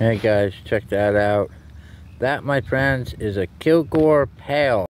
Hey guys, check that out. That, my friends, is a Kilgore pail.